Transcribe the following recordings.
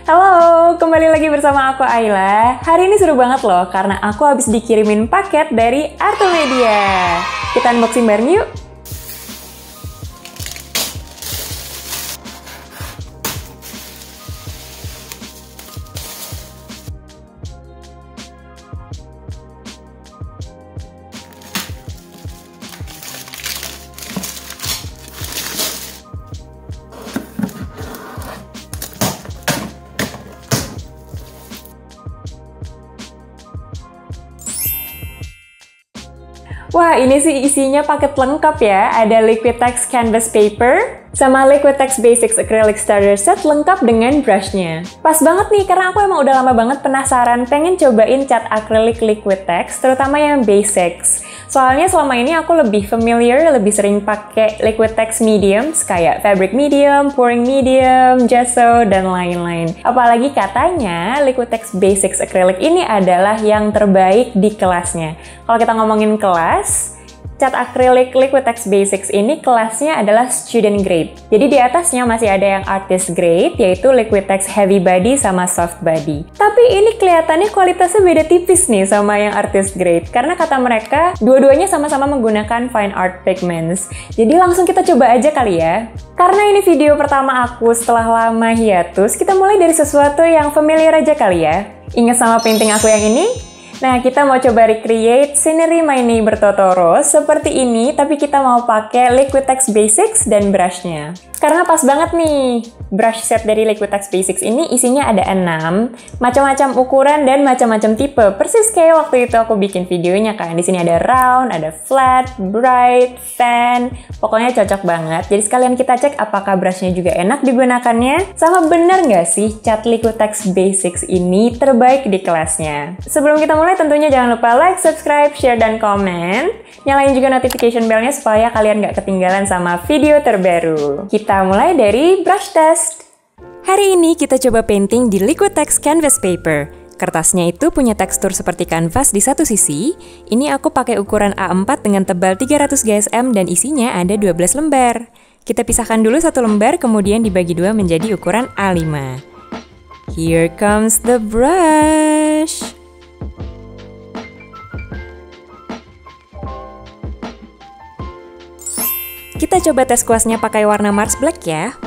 Halo, kembali lagi bersama aku Ayla. Hari ini seru banget loh, karena aku habis dikirimin paket dari Artomedia. Kita unboxing bareng yuk! Wah, ini sih isinya paket lengkap ya. Ada Liquitex Canvas Paper, sama Liquitex Basics Acrylic Starter Set lengkap dengan brushnya. Pas banget nih, karena aku emang udah lama banget penasaran pengen cobain cat akrilik Liquitex, terutama yang Basics. Soalnya selama ini aku lebih familiar, lebih sering pakai Liquitex mediums kayak fabric medium, pouring medium, gesso, dan lain-lain. Apalagi katanya Liquitex Basics Acrylic ini adalah yang terbaik di kelasnya. Kalau kita ngomongin kelas, cat akrilik Liquitex Basics ini kelasnya adalah student grade. Jadi di atasnya masih ada yang artist grade, yaitu Liquitex Heavy Body sama Soft Body. Tapi ini kelihatannya kualitasnya beda tipis nih sama yang artist grade, karena kata mereka dua-duanya sama-sama menggunakan fine art pigments. Jadi langsung kita coba aja kali ya. Karena ini video pertama aku setelah lama hiatus, kita mulai dari sesuatu yang familiar aja kali ya. Ingat sama painting aku yang ini? Nah, kita mau coba recreate scenery My Neighbor Totoro seperti ini, tapi kita mau pakai Liquitex Basics dan brushnya. Karena pas banget nih, brush set dari Liquitex Basics ini isinya ada 6, macam-macam ukuran dan macam-macam tipe. Persis kayak waktu itu aku bikin videonya kan. Di sini ada round, ada flat, bright, fan, pokoknya cocok banget. Jadi sekalian kita cek apakah brushnya juga enak digunakannya, sama bener nggak sih cat Liquitex Basics ini terbaik di kelasnya. Sebelum kita mulai tentunya jangan lupa like, subscribe, share, dan komen. Nyalain juga notification bell-nya supaya kalian nggak ketinggalan sama video terbaru. Kita mulai dari brush test. Hari ini kita coba painting di Liquitex Canvas Paper. Kertasnya itu punya tekstur seperti kanvas di satu sisi. Ini aku pakai ukuran A4 dengan tebal 300 GSM dan isinya ada 12 lembar. Kita pisahkan dulu satu lembar, kemudian dibagi dua menjadi ukuran A5. Here comes the brush. Kita coba tes kuasnya pakai warna Mars Black ya.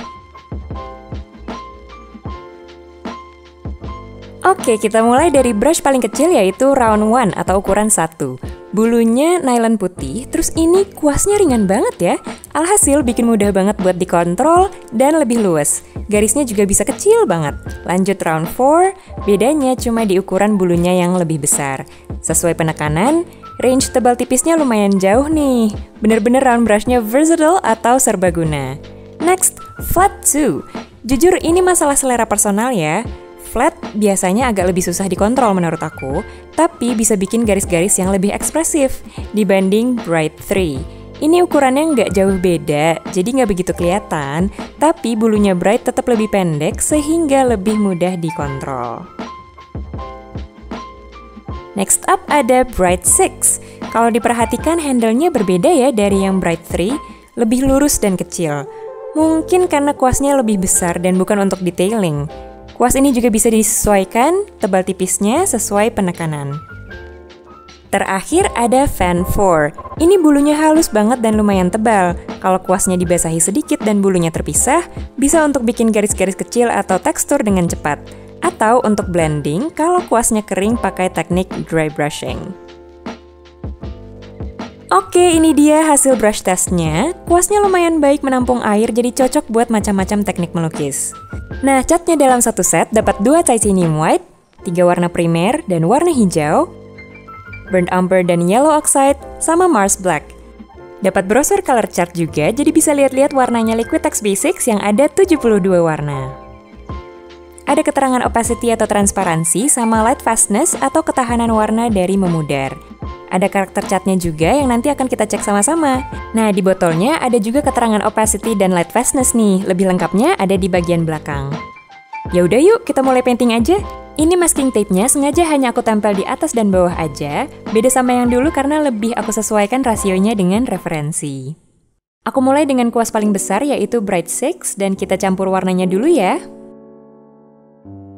Oke, kita mulai dari brush paling kecil yaitu round 1 atau ukuran 1. Bulunya nylon putih, terus ini kuasnya ringan banget ya. Alhasil bikin mudah banget buat dikontrol dan lebih luas. Garisnya juga bisa kecil banget. Lanjut round 4, bedanya cuma di ukuran bulunya yang lebih besar. Sesuai penekanan, range tebal tipisnya lumayan jauh nih. Bener-bener round brushnya versatile atau serbaguna. Next, flat 2. Jujur ini masalah selera personal ya. Flat biasanya agak lebih susah dikontrol menurut aku, tapi bisa bikin garis-garis yang lebih ekspresif dibanding bright 3. Ini ukurannya nggak jauh beda, jadi nggak begitu kelihatan, tapi bulunya bright tetap lebih pendek sehingga lebih mudah dikontrol. Next up ada bright 6. Kalau diperhatikan handle-nya berbeda ya dari yang bright 3, lebih lurus dan kecil. Mungkin karena kuasnya lebih besar dan bukan untuk detailing. Kuas ini juga bisa disesuaikan tebal tipisnya sesuai penekanan. Terakhir ada fan 4. Ini bulunya halus banget dan lumayan tebal. Kalau kuasnya dibasahi sedikit dan bulunya terpisah, bisa untuk bikin garis-garis kecil atau tekstur dengan cepat. Atau untuk blending kalau kuasnya kering pakai teknik dry brushing. Oke, ini dia hasil brush testnya. Kuasnya lumayan baik menampung air, jadi cocok buat macam-macam teknik melukis. Nah, catnya dalam satu set dapat 2 titanium white, 3 warna primer dan warna hijau, burnt umber dan yellow oxide, sama Mars Black. Dapat browser color chart juga, jadi bisa lihat-lihat warnanya Liquitex Basics yang ada 72 warna. Ada keterangan opacity atau transparansi sama light fastness atau ketahanan warna dari memudar. Ada karakter catnya juga yang nanti akan kita cek sama-sama. Nah, di botolnya ada juga keterangan opacity dan light fastness nih. Lebih lengkapnya ada di bagian belakang. Ya udah yuk, kita mulai painting aja. Ini masking tape-nya sengaja hanya aku tempel di atas dan bawah aja. Beda sama yang dulu karena lebih aku sesuaikan rasionya dengan referensi. Aku mulai dengan kuas paling besar yaitu Bright 6 dan kita campur warnanya dulu ya.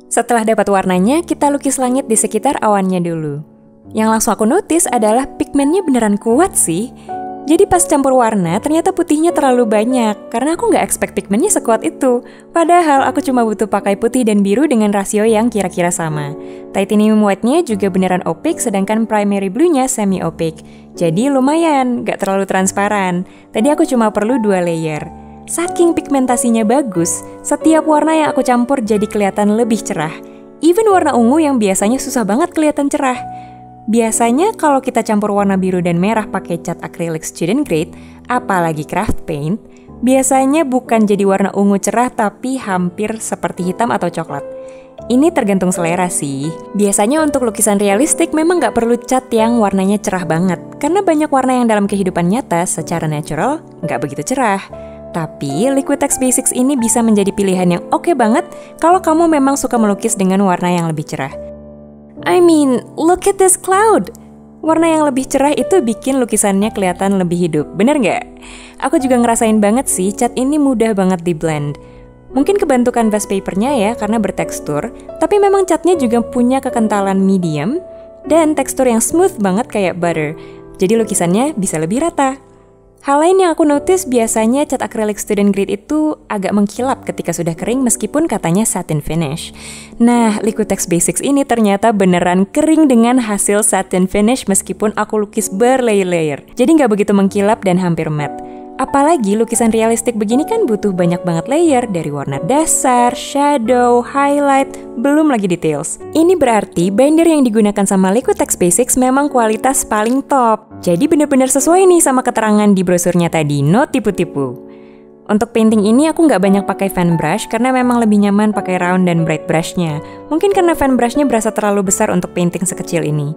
Setelah dapat warnanya, kita lukis langit di sekitar awannya dulu. Yang langsung aku notice adalah pigmennya beneran kuat sih. Jadi pas campur warna, ternyata putihnya terlalu banyak, karena aku nggak expect pigmennya sekuat itu. Padahal aku cuma butuh pakai putih dan biru dengan rasio yang kira-kira sama. Titanium white-nya juga beneran opaque, sedangkan primary blue-nya semi-opaque. Jadi lumayan, nggak terlalu transparan. Tadi aku cuma perlu 2 layer. Saking pigmentasinya bagus, setiap warna yang aku campur jadi kelihatan lebih cerah. Even warna ungu yang biasanya susah banget kelihatan cerah. Biasanya kalau kita campur warna biru dan merah pakai cat acrylic student grade, apalagi craft paint, biasanya bukan jadi warna ungu cerah tapi hampir seperti hitam atau coklat. Ini tergantung selera sih. Biasanya untuk lukisan realistik memang nggak perlu cat yang warnanya cerah banget, karena banyak warna yang dalam kehidupan nyata secara natural nggak begitu cerah. Tapi Liquitex Basics ini bisa menjadi pilihan yang oke banget kalau kamu memang suka melukis dengan warna yang lebih cerah. I mean, look at this cloud! Warna yang lebih cerah itu bikin lukisannya kelihatan lebih hidup, bener nggak? Aku juga ngerasain banget sih, cat ini mudah banget di blend. Mungkin kebantu canvas papernya ya, karena bertekstur, tapi memang catnya juga punya kekentalan medium, dan tekstur yang smooth banget kayak butter, jadi lukisannya bisa lebih rata. Hal lain yang aku notice biasanya cat acrylic student grade itu agak mengkilap ketika sudah kering meskipun katanya satin finish. Nah, Liquitex Basics ini ternyata beneran kering dengan hasil satin finish meskipun aku lukis berlayer-layer. Jadi nggak begitu mengkilap dan hampir matte. Apalagi lukisan realistik begini kan butuh banyak banget layer dari warna dasar, shadow, highlight, belum lagi details. Ini berarti binder yang digunakan sama Liquitex Basics memang kualitas paling top. Jadi bener-bener sesuai nih sama keterangan di brosurnya tadi, no tipu-tipu. Untuk painting ini aku nggak banyak pakai fan brush karena memang lebih nyaman pakai round dan bright brushnya. Mungkin karena fan brushnya berasa terlalu besar untuk painting sekecil ini.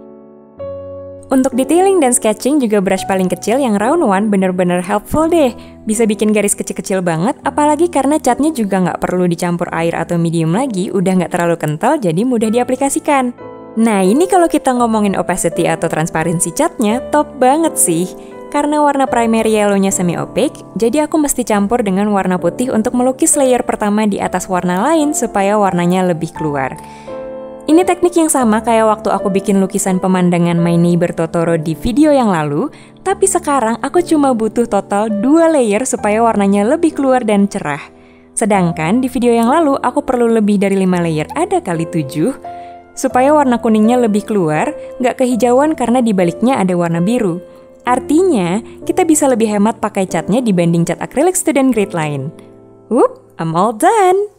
Untuk detailing dan sketching juga brush paling kecil yang round one bener-bener helpful deh. Bisa bikin garis kecil-kecil banget, apalagi karena catnya juga nggak perlu dicampur air atau medium lagi, udah nggak terlalu kental jadi mudah diaplikasikan. Nah ini kalau kita ngomongin opacity atau transparansi catnya, top banget sih. Karena warna primary yellow-nya semi-opaque, jadi aku mesti campur dengan warna putih untuk melukis layer pertama di atas warna lain supaya warnanya lebih keluar. Ini teknik yang sama kayak waktu aku bikin lukisan pemandangan My Neighbor Totoro di video yang lalu, tapi sekarang aku cuma butuh total 2 layer supaya warnanya lebih keluar dan cerah. Sedangkan di video yang lalu aku perlu lebih dari 5 layer, ada kali 7, supaya warna kuningnya lebih keluar, nggak kehijauan karena di baliknya ada warna biru. Artinya, kita bisa lebih hemat pakai catnya dibanding cat acrylic student grade lain. Whoop, I'm all done!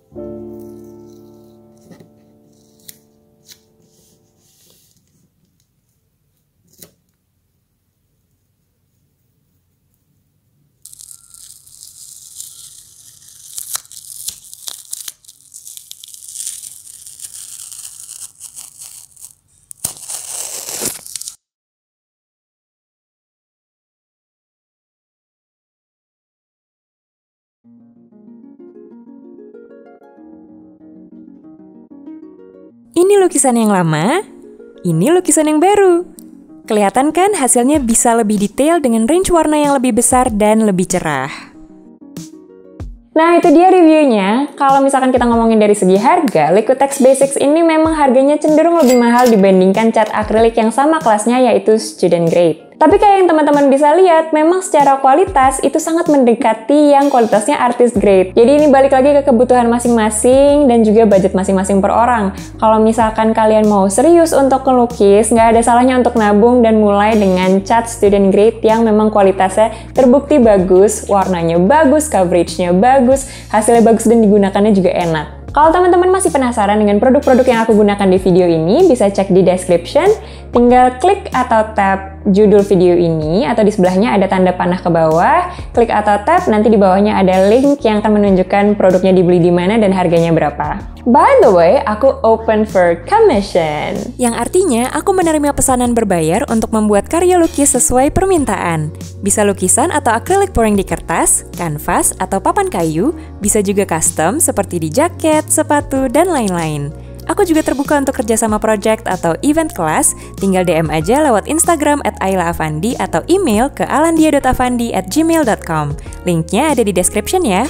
Ini lukisan yang lama, ini lukisan yang baru. Kelihatan kan hasilnya bisa lebih detail dengan range warna yang lebih besar dan lebih cerah. Nah itu dia reviewnya. Kalau misalkan kita ngomongin dari segi harga, Liquitex Basics ini memang harganya cenderung lebih mahal dibandingkan cat akrilik yang sama kelasnya yaitu student grade. Tapi kayak yang teman-teman bisa lihat, memang secara kualitas itu sangat mendekati yang kualitasnya artist grade. Jadi ini balik lagi ke kebutuhan masing-masing dan juga budget masing-masing per orang. Kalau misalkan kalian mau serius untuk ngelukis, nggak ada salahnya untuk nabung dan mulai dengan cat student grade yang memang kualitasnya terbukti bagus, warnanya bagus, coveragenya bagus, hasilnya bagus dan digunakannya juga enak. Kalau teman-teman masih penasaran dengan produk-produk yang aku gunakan di video ini, bisa cek di description, tinggal klik atau tap judul video ini, atau di sebelahnya ada tanda panah ke bawah, klik atau tap, nanti di bawahnya ada link yang akan menunjukkan produknya dibeli di mana dan harganya berapa. By the way, aku open for commission. Yang artinya, aku menerima pesanan berbayar untuk membuat karya lukis sesuai permintaan. Bisa lukisan atau akrilik pouring di kertas, kanvas, atau papan kayu, bisa juga custom seperti di jaket, sepatu, dan lain-lain. Aku juga terbuka untuk kerjasama project atau event kelas, tinggal DM aja lewat Instagram @aylaafandi atau email ke alandia.afandi@gmail.com. Linknya ada di description ya.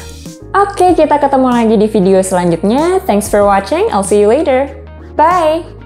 Oke, kita ketemu lagi di video selanjutnya. Thanks for watching, I'll see you later. Bye!